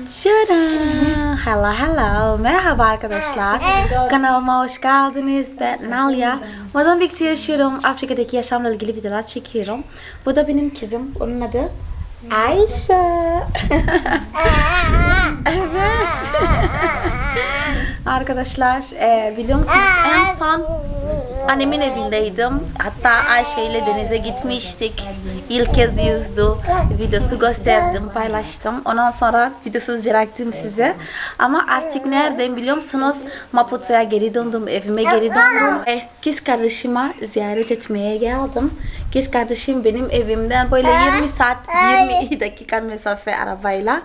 Hello hello. Merhaba arkadaşlar. Kanalıma hoş geldiniz. Ben Nalia. Mozambik'te yaşıyorum. Afrika'daki yaşamla ilgili videolar çekiyorum. Bu da benim kızım. Onun adı Ayşe. Evet. Arkadaşlar biliyor musunuz en son annemin evindeydim. Hatta Ayşe ile denize gitmiştik. İlk kez yüzdü. Videosu gösterdim, paylaştım. Ondan sonra videosuz bıraktım size. Ama artık neredeyim biliyor musunuz? Maputo'ya geri döndüm, evime geri döndüm. Kız kardeşime ziyaret etmeye geldim. Kız kardeşim benim evimden böyle 20 saat, 20 dakika mesafe arabayla.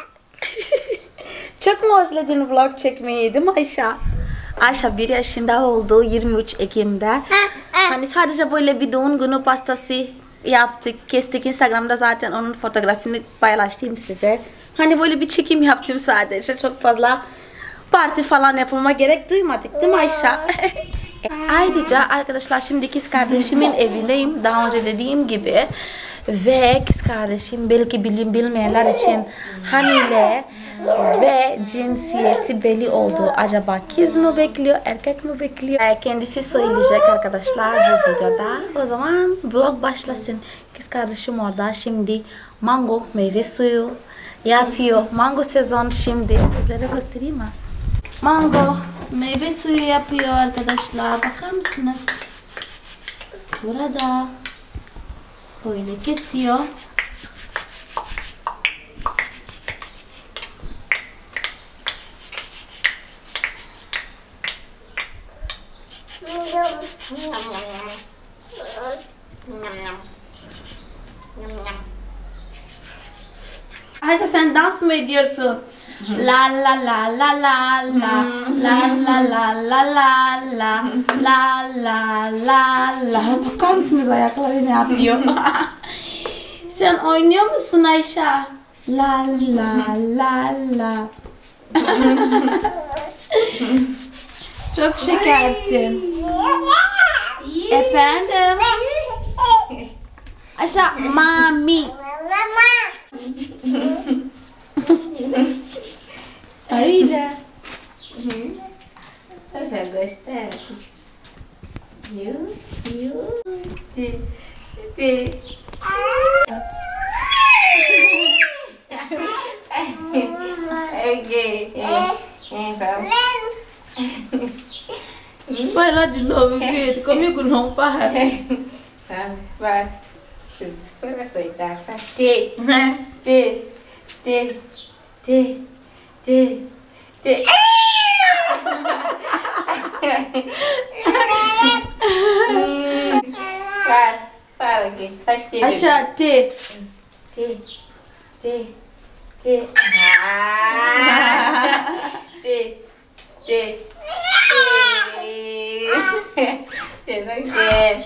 Çok mu özledin vlog çekmeyi değil mi Ayşe? Ayşe 1 yaşında oldu 23 Ekim'de. Hani sadece böyle bir doğum günü pastası yaptık, kestik. Instagram'da zaten onun fotoğrafını paylaştım size. Hani böyle bir çekim yaptım sadece. Çok fazla parti falan yapmama gerek duymadık değil mi Ayşe? Ayrıca arkadaşlar şimdi kız kardeşimin evindeyim. Daha önce dediğim gibi. Ve kız kardeşim belki bilmeyenler için hamile ve cinsiyeti belli oldu. Acaba kız mı bekliyor, erkek mi bekliyor? Kendisi söyleyecek arkadaşlar bu videoda. O zaman vlog başlasın. Kız kardeşim orada şimdi mango meyve suyu yapıyor. Mango sezon şimdi. Sizlere göstereyim mi? Mango meyve suyu yapıyor arkadaşlar. Bakar mısınız? Burada böyle kesiyor. Ayşe sen dans mı ediyorsun? La la la la la la la la la la la la la la la la. Bakar mısınız ayakları ne yapıyor? Sen oynuyor musun Ayşe? La la la la. Çok şekersin. Efendim? Ayşe mami. Öyle. Você gosta? Viu? Vai lá de novo, filho. Comigo não, para. Vai. Espera aceitar. Faz te. Para aqui. Faz te. Acha te. Te. Você não quer.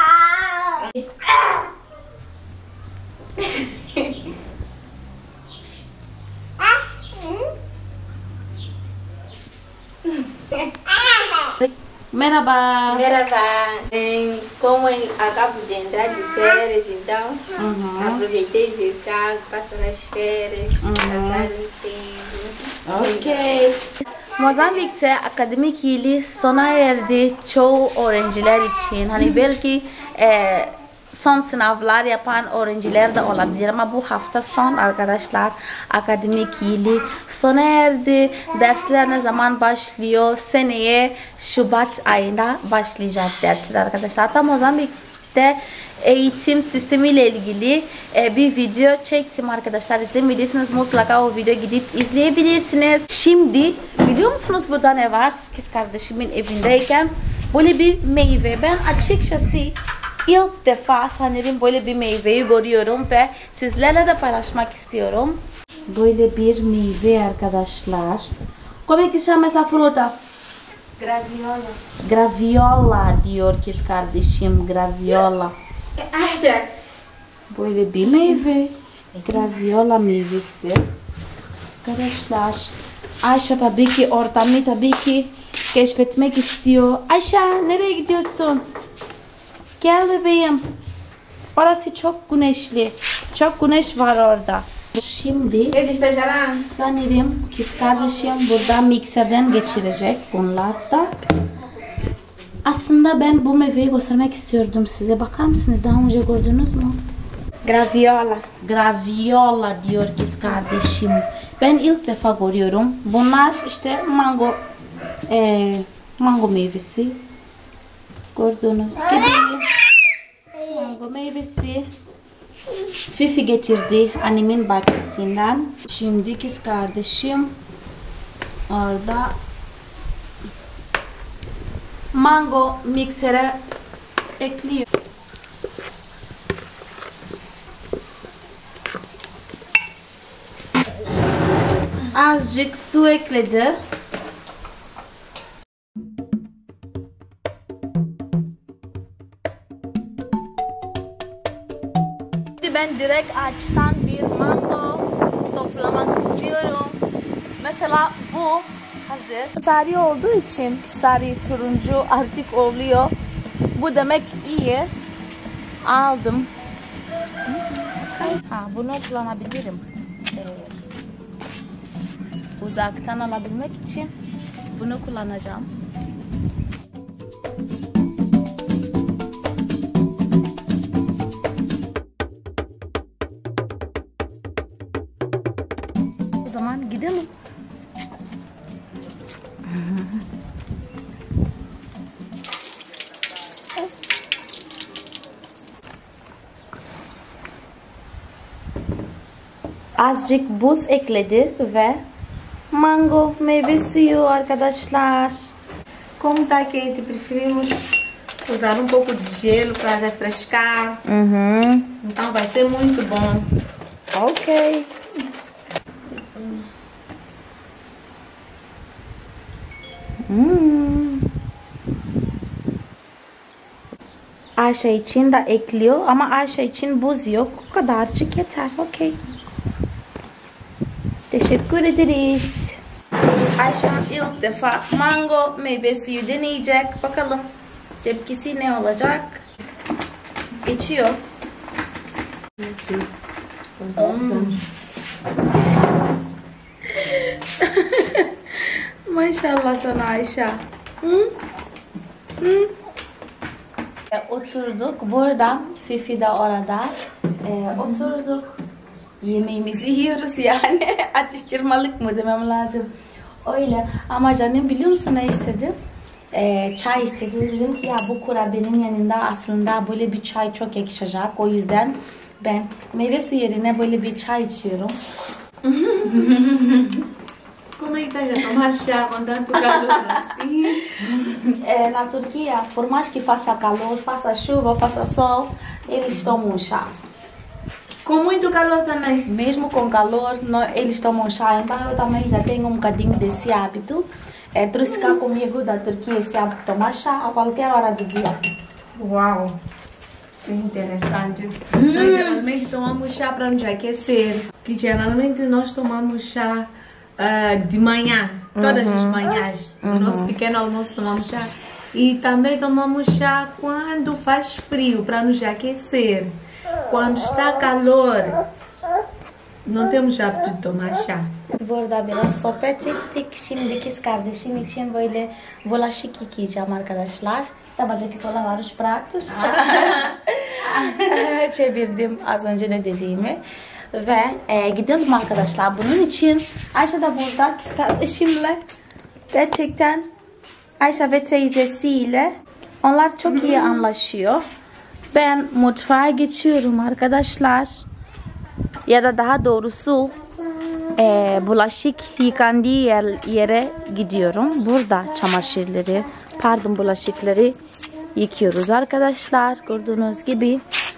Merhaba. Merhaba. Como eu acabo de entrar de férias, então aproveitei de cá, passar as férias, passar um tempo. Okay. Mozambik'te akademik yılı sona erdi çoğu öğrenciler için. Hani belki son sınavlar yapan öğrenciler de olabilir ama bu hafta son arkadaşlar akademik yılı sona erdi. Dersler ne zaman başlıyor? Seneye Şubat ayında başlayacak dersler arkadaşlar. Tam Mozambik'te eğitim sistemiyle ilgili bir video çektim arkadaşlar. İzlemediyseniz mutlaka o videoya gidip izleyebilirsiniz. Şimdi biliyor musunuz burada ne var? Kız kardeşimin evindeyken böyle bir meyve. Ben açıkçası İlk defa sanırım böyle bir meyveyi görüyorum ve sizlerle de paylaşmak istiyorum. Böyle bir meyve arkadaşlar. Como é que chama essa fruta? Graviola. Graviola diyor kız kardeşim. Graviola. Acha? Böyle bir meyve. Graviola meyvesi. Arkadaşlar. Ayşe tabii ki ortamı tabii ki keşfetmek istiyor. Ayşe nereye gidiyorsun? Gel bebeğim. Orası çok güneşli. Çok güneş var orada. Şimdi sanırım kız kardeşim burada mikserden geçirecek bunlar da. Aslında ben bu meyveyi göstermek istiyordum size. Bakar mısınız? Daha önce gördünüz mü? Graviola. Graviola diyor kız kardeşim. Ben ilk defa görüyorum. Bunlar işte mango meyvesi. Gördüğünüz gibi mango meyvesi. Fifi getirdi annemin bahçesinden. Şimdi kız kardeşim orada mango miksere ekliyor. Azıcık su ekledi. Ben direkt ağaçtan bir mango toplamak istiyorum. Mesela bu hazır. Sarı olduğu için sarı turuncu artık oluyor. Bu demek iyi. Aldım. Bunu kullanabilirim. Uzaktan alabilmek için bunu kullanacağım. O zaman gidelim. Azıcuk buz ekledi ve mango meyve suyu arkadaşlar. Como está quente, preferimos usar pouco de gelo para refrescar. Então vai ser muito bom. Okay. Ayşe için de ekliyor ama Ayşe için buz yok. O kadarcık yeter. Okay. Teşekkür ederiz. Ayşe ilk defa mango meyve suyu deneyecek. Bakalım tepkisi ne olacak? İçiyor. Maşallah sana Ayşe. Oturduk burada. Fifi de orada. Oturduk. Yemeğimizi yiyoruz yani. Atıştırmalık mı demem lazım. Öyle. Ama canım biliyor musun ne istedi? Çay istedi. Dedim ki ya bu kurabiyenin yanında aslında böyle bir çay çok yakışacak. O yüzden ben meyve suyu yerine böyle bir çay içiyorum. Como é que estás a tomar chá com tanto calor assim? Na Turquia, por mais que faça calor, faça chuva, faça sol, eles tomam chá. Com muito calor também. Mesmo com calor, eles tomam chá. Então eu também já tenho um bocadinho desse hábito. Trouxe cá comigo da Turquia esse hábito de tomar chá a qualquer hora do dia. Uau! Que interessante. Nós geralmente tomamos chá para nos aquecer. Que geralmente nós tomamos chá de manhã, todas as manhãs. No nosso pequeno almoço tomamos chá. E também tomamos chá quando faz frio, para nos aquecer. Quando está calor, não temos hábito de tomar chá. Burada biraz sohbet ettik. Şimdi kız kardeşim için böyle bulaşık yıkayacağım arkadaşlar. İşte buradaki kola üç pratos. Çevirdim az önce ne dediğimi. Ve gidelim arkadaşlar. Bunun için Ayşe de burada kız kardeşimle gerçekten Ayşe ve teyzesiyle onlar çok iyi anlaşıyor. Ben mutfağa geçiyorum arkadaşlar. Ya da daha doğrusu bulaşık yıkandığı yere gidiyorum. Burada çamaşırları, bulaşıkları yıkıyoruz arkadaşlar. Gördüğünüz gibi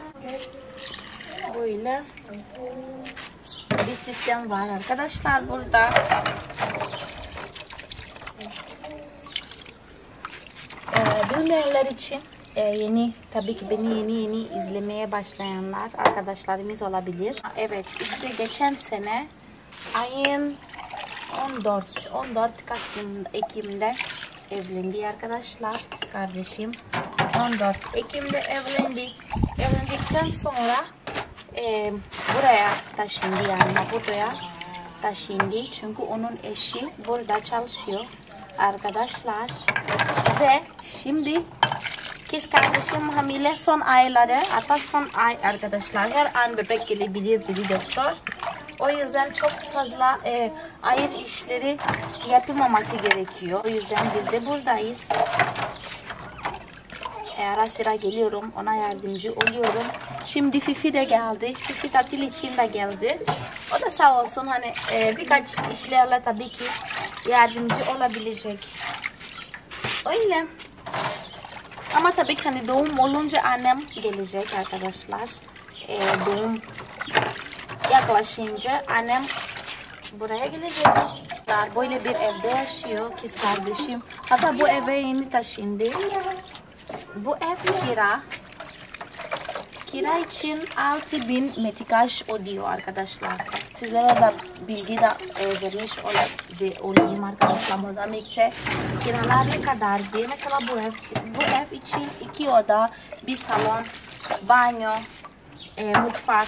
böyle bir sistem var arkadaşlar burada. Bilmeyenler için tabii ki beni yeni izlemeye başlayanlar arkadaşlarımız olabilir. Evet, işte geçen sene ayın 14 Ekim'de evlendi arkadaşlar, kız kardeşim. 14 Ekim'de evlendi. Evlendikten sonra buraya taşındı, yani buraya taşındı çünkü onun eşi burada çalışıyor arkadaşlar. Ve şimdi kız kardeşim hamile son ayları, hatta son ay arkadaşlar, her an bebek gelebilir dedi doktor. O yüzden çok fazla ayrı işleri yapılmaması gerekiyor. O yüzden biz de buradayız. Ara sıra geliyorum, ona yardımcı oluyorum. Şimdi Fifi de geldi. Fifi tatil için de geldi. O da sağ olsun, hani birkaç işlerle tabii ki yardımcı olabilecek. Öyle. Ama tabii ki hani doğum olunca annem gelecek arkadaşlar. Doğum yaklaşınca annem buraya gelecek. Böyle bir evde yaşıyor kız kardeşim. Hatta bu eve yeni taşındı. Bu ev kira. Kira için 6.000 metrikaş ödüyor arkadaşlar. Sizlere de bilgi de vermiş olayım arkadaşlar. Mozambik'te kiralar ne kadar diye. Mesela bu ev için 2 oda, bir salon, banyo, mutfak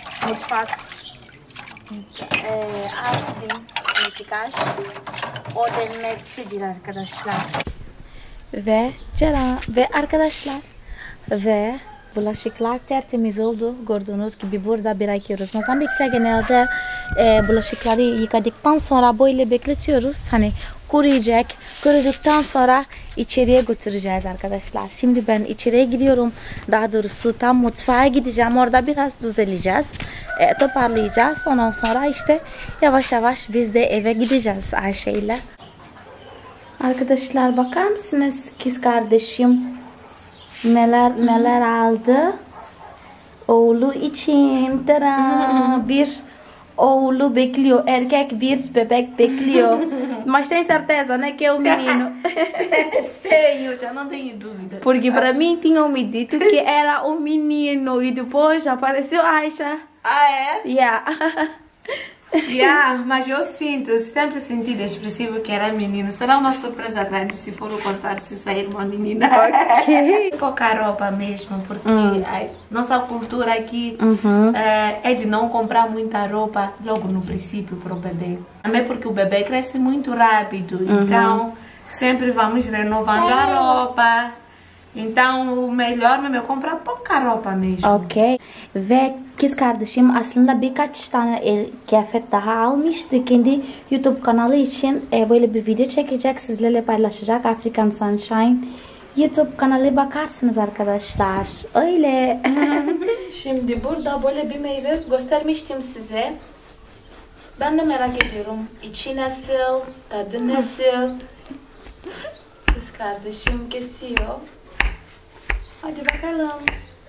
6.000 metrikaş ödenmektedir arkadaşlar. Ve arkadaşlar bulaşıklar tertemiz oldu. Gördüğünüz gibi burada bırakıyoruz. Mozambik'te genelde bulaşıkları yıkadıktan sonra böyle bekletiyoruz. Hani kuruyacak. Kuruduktan sonra içeriye götüreceğiz arkadaşlar. Şimdi ben içeriye gidiyorum. Daha doğrusu tam mutfağa gideceğim. Orada biraz düzeleceğiz. Toparlayacağız. Ondan sonra işte yavaş yavaş biz de eve gideceğiz Ayşe ile. Arkadaşlar bakar mısınız kız kardeşim neler aldı oğlu için. Bir oğlu bekliyor, erkek bir bebek bekliyor. Mas tem certeza, né, que é o menino? Tenho, já não tenho dúvida. Porque para mim tinham me dito que era o menino e depois apareceu Aisha. Ah, é? Yeah. Yeah, mas eu sempre senti expressivo que era menino. Será uma surpresa grande se for o contrário, se sair uma menina. Ok. Pouca roupa mesmo, porque nossa cultura aqui é de não comprar muita roupa logo no princípio para o bebê. Também porque o bebê cresce muito rápido, então sempre vamos renovando a roupa. Então o melhor mesmo é comprar pouca roupa mesmo. Okay. Ve kız kardeşim aslında birkaç tane kıyafet daha almıştı. Kendi YouTube kanalı için böyle bir video çekecek. Sizlerle paylaşacak. African Sunshine YouTube kanalı, bakarsınız arkadaşlar. Öyle. Şimdi burada böyle bir meyve göstermiştim size. Ben de merak ediyorum. İçi nasıl? Tadı nasıl? Kız kardeşim kesiyor. Hadi bakalım.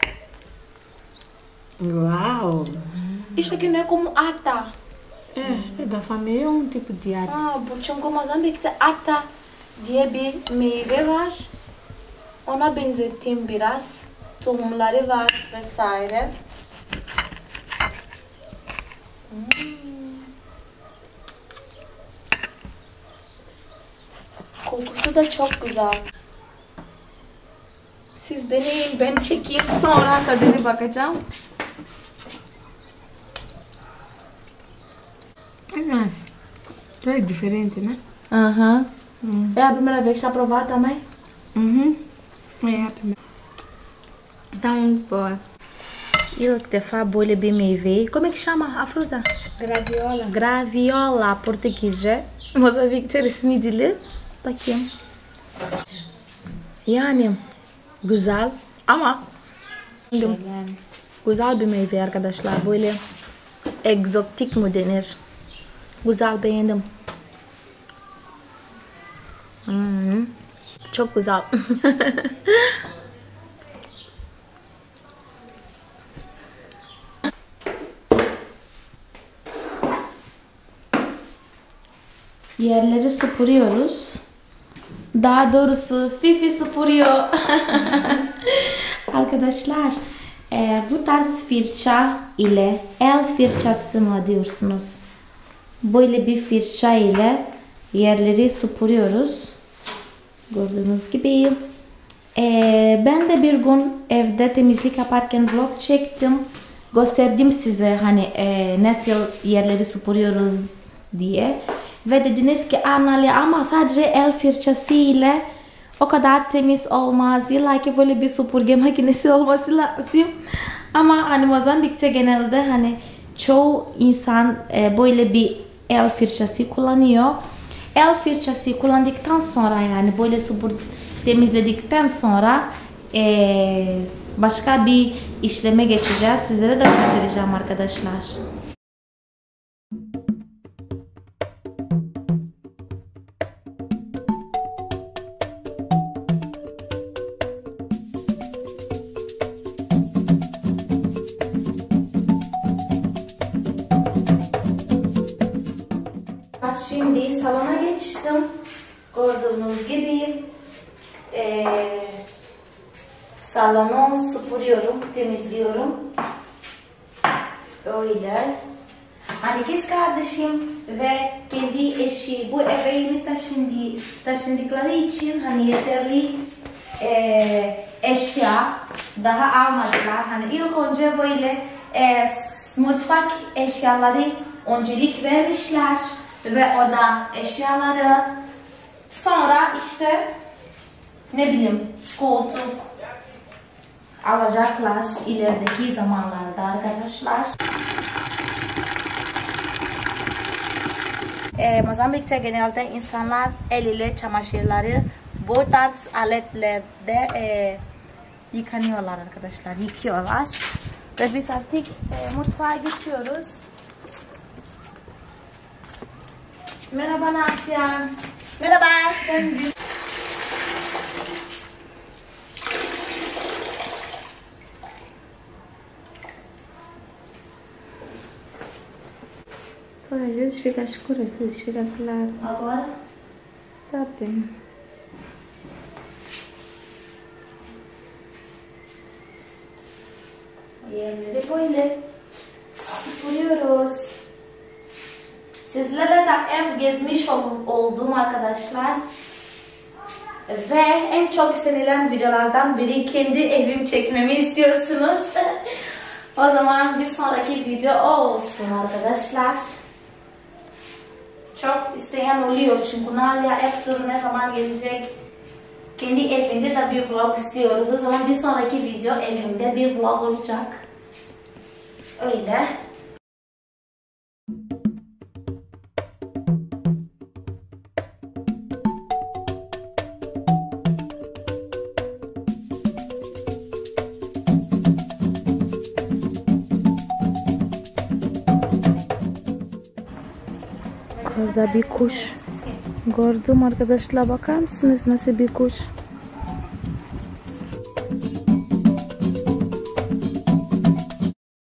Uau! Isso aqui não é como ata. É da família, é tipo de ata. Bu çünkü Mozambik'te ata diye bir meyve var. Ona benzettiğim biraz. Tohumları var vesaire. Kokusu da çok güzel. Siz deneyin, ben çekeyim, sonra tadına bakacağım. É nice. É diferente, né? Aham. É a primeira vez que está a provar também? É a primeira. Então, boa. İlk defa böyle bir meyveyi, como é que chama a fruta? Graviola. Graviola, Portekizce. Mozambik'te resmi dili. Bakayım. Yani güzel ama güzel bir meyve arkadaşlar. Böyle egzotik mi denir? Güzel, beğendim. Çok güzel. Yerleri süpürüyoruz. Daha doğrusu Fifi süpürüyor. Arkadaşlar bu tarz fırça ile el fırçası mı diyorsunuz? Böyle bir fırça ile yerleri süpürüyoruz. Gördüğünüz gibi. Ben de bir gün evde temizlik yaparken vlog çektim. gösterdim size hani nasıl yerleri süpürüyoruz diye. Ve dediniz ki Annelia ama sadece el fırçasıyla o kadar temiz olmaz. İlla ki böyle bir süpürge makinesi olması lazım. Ama hani Mozambik'te genelde hani çoğu insan böyle bir el fırçası kullanıyor. El fırçası kullandıktan sonra yani böyle temizledikten sonra başka bir işleme geçeceğiz. Sizlere de göstereceğim arkadaşlar. Şimdi salona geçtim. Gördüğünüz gibi salonu süpürüyorum, temizliyorum. Öyle. Hani kız kardeşim ve kendi eşi bu eve yeni taşındıkları için hani yeterli eşya daha almadılar. Hani ilk önce böyle mutfak eşyaları öncelik vermişler ve oda eşyaları, sonra işte ne bileyim koltuk alacaklar ilerideki zamanlarda arkadaşlar. Mozambik'te genelde insanlar el ile çamaşırları bu tarz aletlerde yıkanıyorlar arkadaşlar, yıkıyorlar. Ve biz artık mutfağa geçiyoruz. Merhaba Nasya. Merhaba. Às vezes fica escuro, às vezes fica claro. Agora? Tá bem. Yerleri böyle süpürüyoruz. Sizlere de ev gezmiş oldum arkadaşlar. Ve en çok istenilen videolardan biri kendi evim çekmemi istiyorsunuz. O zaman bir sonraki video o olsun arkadaşlar. Çok isteyen oluyor çünkü Nalia ev turu ne zaman gelecek? Kendi evinde de bir vlog istiyoruz. O zaman bir sonraki video evimde bir vlog olacak. Öyle. Burada bir kuş gördüm arkadaşlar, bakar mısınız nasıl bir kuş?